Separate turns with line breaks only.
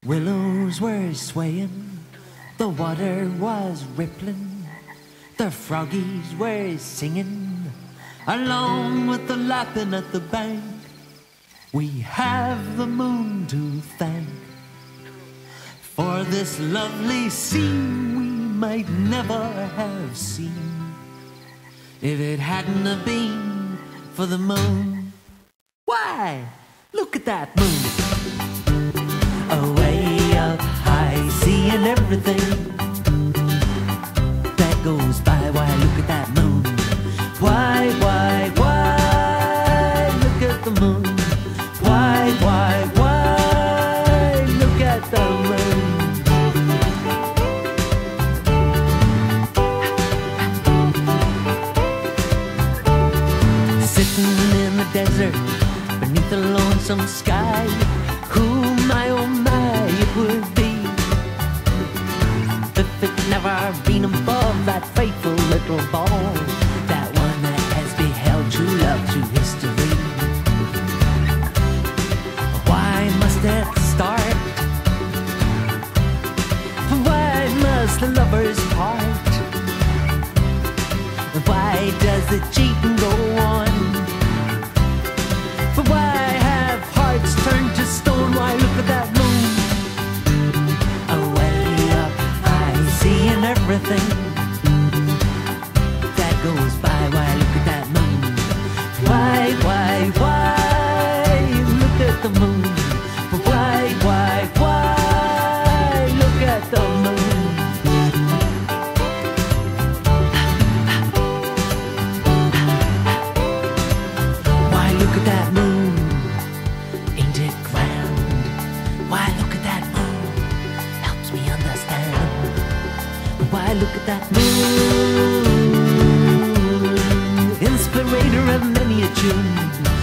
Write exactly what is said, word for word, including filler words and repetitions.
Willows were swaying, the water was rippling, the froggies were singing, along with the lapping at the bank. We have the moon to thank for this lovely scene we might never have seen if it hadn't have been for the moon. Why, look at that moon, away up high, seeing everything that goes by. Why, look at that moon. Why, why, why, look at the moon. Why, why, why, look at the moon. Sitting in the desert beneath the lonesome sky, who, my, oh my, it would be if it never been above that faithful little ball, that one that has beheld true love to history. Why must it start? Why must the lovers part? Why does the cheating go on? Why have hearts turned to stone? Why, look at that moon, away up high, seeing everything that goes by. Why, look at that moon. Why, why, why, look at the moon. Why, why, why, look at the moon. Why, look at that moon. Ain't it grand? Why, look at that moon. Helps me understand. Why, look at that moon. Inspirator of many a tune.